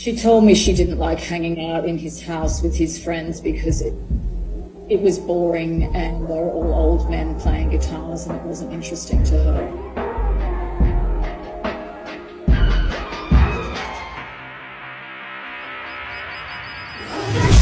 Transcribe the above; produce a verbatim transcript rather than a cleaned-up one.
She told me she didn't like hanging out in his house with his friends because it, it was boring and they were all old men playing guitars and it wasn't interesting to her.